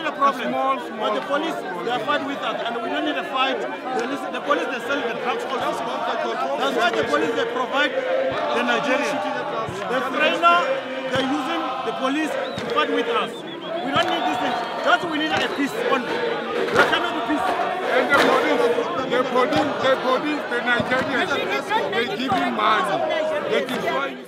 a problem. But the police, they are fighting with us, and we don't need a fight. The police, they sell the drugs also. That's why the police, they provide the Nigerians. The foreigner, they're using the police to fight with us. We don't need this thing. Just we need a peace only. We're coming to peace. And the police, the Nigerians, they give him money. They destroy